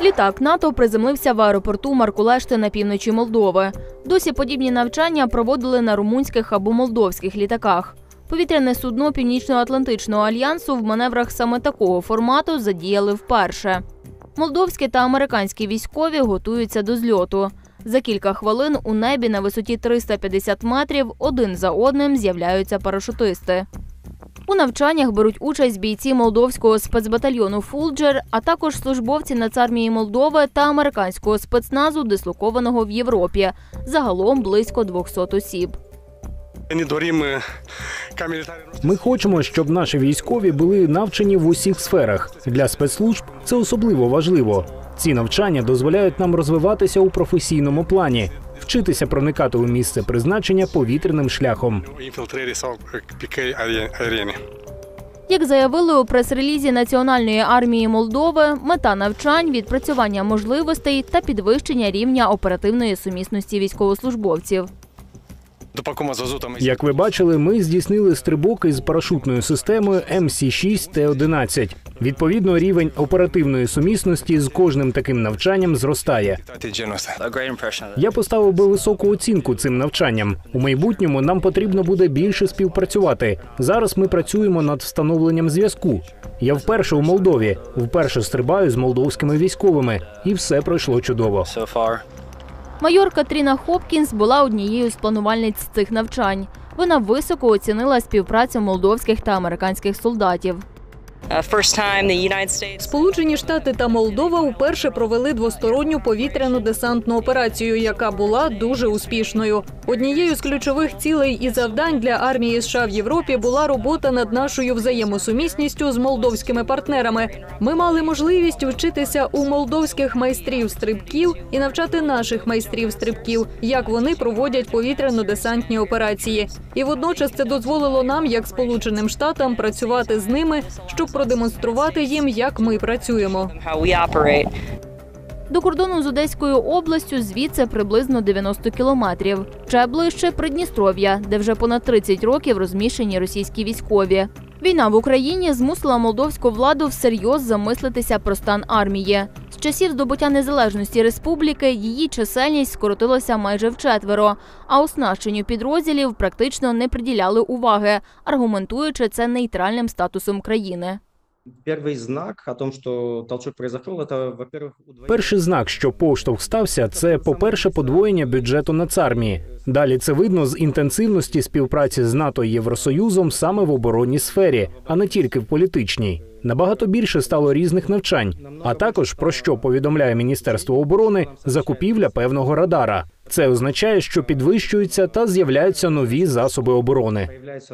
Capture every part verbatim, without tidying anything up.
Літак НАТО приземлився в аеропорту Маркулешти на півночі Молдови. Досі подібні навчання проводили на румунських або молдовських літаках. Повітряне судно Північно-Атлантичного альянсу в маневрах саме такого формату задіяли вперше. Молдовські та американські військові готуються до зльоту. За кілька хвилин у небі на висоті триста п'ятдесят метрів один за одним з'являються парашутисти. У навчаннях беруть участь бійці молдовського спецбатальйону «Фулджер», а також службовці Нацармії Молдови та американського спецназу, дислокованого в Європі. Загалом близько двохсот осіб. Ми хочемо, щоб наші військові були навчені в усіх сферах. Для спецслужб це особливо важливо. Ці навчання дозволяють нам розвиватися у професійному плані, вчитися проникати у місце призначення повітряним шляхом. Як заявили у прес-релізі Національної армії Молдови, мета навчань – відпрацювання можливостей та підвищення рівня оперативної сумісності військовослужбовців. Як ви бачили, ми здійснили стрибок із парашутною системою Ем Сі шість Те одинадцять. Відповідно, рівень оперативної сумісності з кожним таким навчанням зростає. Я поставив би високу оцінку цим навчанням. У майбутньому нам потрібно буде більше співпрацювати. Зараз ми працюємо над встановленням зв'язку. Я вперше у Молдові, вперше стрибаю з молдовськими військовими. І все пройшло чудово. Майор Катріна Хопкінс була однією з планувальниць цих навчань. Вона високо оцінила співпрацю молдовських та американських солдатів. Сполучені Штати та Молдова вперше провели двосторонню повітряну десантну операцію, яка була дуже успішною. Однією з ключових цілей і завдань для армії США в Європі була робота над нашою взаємосумісністю з молдовськими партнерами. Ми мали можливість вчитися у молдовських майстрів стрибків і навчати наших майстрів стрибків, як вони проводять повітряно-десантні операції. І водночас це дозволило нам, як Сполученим Штатам, працювати з ними, щоб продемонструвати їм, як ми працюємо. До кордону з Одеською областю звідси приблизно дев'яносто кілометрів. Ще ближче – Придністров'я, де вже понад тридцять років розміщені російські військові. Війна в Україні змусила молдовську владу всерйоз замислитися про стан армії. З часів здобуття незалежності республіки її чисельність скоротилася майже вчетверо, а оснащенню підрозділів практично не приділяли уваги, аргументуючи це нейтральним статусом країни. Перший знак, що поштовх стався, це, по-перше, подвоєння бюджету Нацармії. Далі це видно з інтенсивності співпраці з НАТО і Євросоюзом саме в оборонній сфері, а не тільки в політичній. Набагато більше стало різних навчань, а також, про що повідомляє Міністерство оборони, закупівля певного радара. Це означає, що підвищуються та з'являються нові засоби оборони.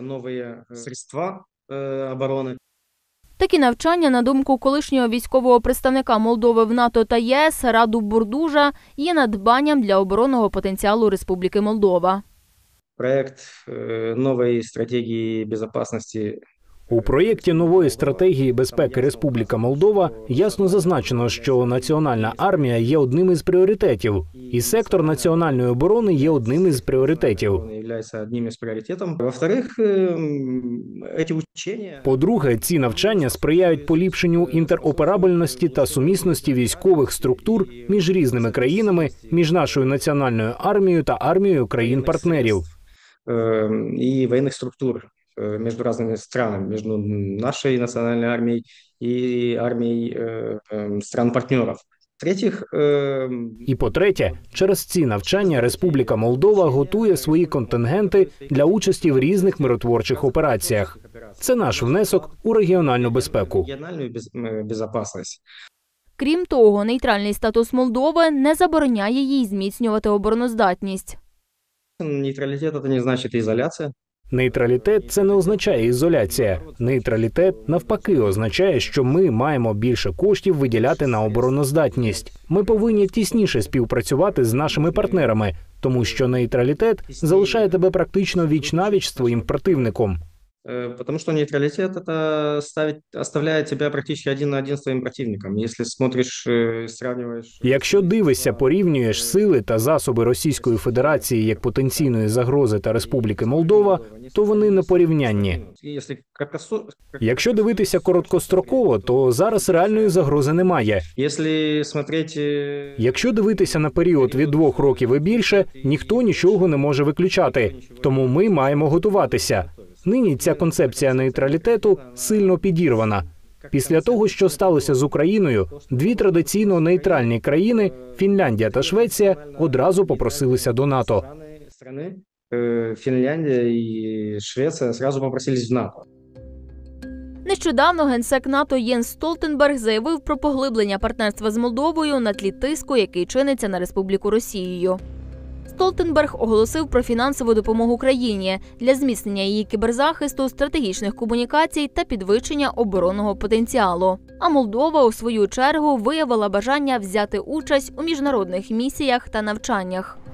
Такі навчання, на думку колишнього військового представника Молдови в НАТО та Є Ес Раду Бурдужа, є надбанням для оборонного потенціалу Республіки Молдова. Проект нової стратегії безпеки. У проєкті нової стратегії безпеки Республіка Молдова ясно зазначено, що національна армія є одним із пріоритетів, і сектор національної оборони є одним із пріоритетів. По-друге, ці навчання сприяють поліпшенню інтероперабельності та сумісності військових структур між різними країнами, між нашою національною армією та армією країн-партнерів. І воєнних структур между разными странами, между нашей национальной армией и армией э, э, стран-партнеров. В-третьих, э... І по-третє, через ці навчання Республіка Молдова готує свої контингенти для участі в різних миротворчих операціях. Це наш внесок у регіональну безпеку. Крім того, нейтральний статус Молдови не забороняє їй зміцнювати обороноздатність. Нейтралітет – це не значить ізоляція. Нейтралітет – це не означає ізоляція. Нейтралітет, навпаки, означає, що ми маємо більше коштів виділяти на обороноздатність. Ми повинні тісніше співпрацювати з нашими партнерами, тому що нейтралітет залишає тебе практично віч-навіч з твоїм противником. э, потому что нейтралитет это ставить, оставляет тебя практически один на один с твоим противником. Если смотришь, э, сравниваешь... Якщо дивишся, порівнюєш сили та засоби Російської Федерації як потенційної загрози та Республіки Молдова, то вони не порівнянні. Если краткосо- Якщо дивитися короткостроково, то зараз реальної загрози немає. Если смотреть... э, Якщо дивитися на період від двох років і більше, ніхто нічого не може виключати. Тому ми маємо готуватися. Нині ця концепція нейтралітету сильно підірвана. Після того, що сталося з Україною, дві традиційно нейтральні країни – Фінляндія та Швеція – одразу попросилися до НАТО. страны, страны, э, Финляндия и Швеция сразу попросились в НАТО. Нещодавно генсек НАТО Єнс Столтенберг заявив про поглиблення партнерства з Молдовою на тлі тиску, який чиниться на Республіку Росією. Столтенберг оголосив про фінансову допомогу країні для зміцнення її кіберзахисту, стратегічних комунікацій та підвищення оборонного потенціалу. А Молдова, у свою чергу, виявила бажання взяти участь у міжнародних місіях та навчаннях.